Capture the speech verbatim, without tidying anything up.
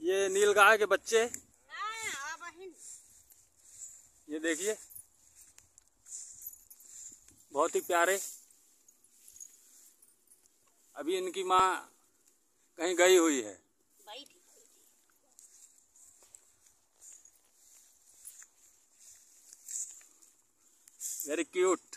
ये नीलगाय के बच्चे, ये देखिए बहुत ही प्यारे। अभी इनकी माँ कहीं गई हुई है। Very cute.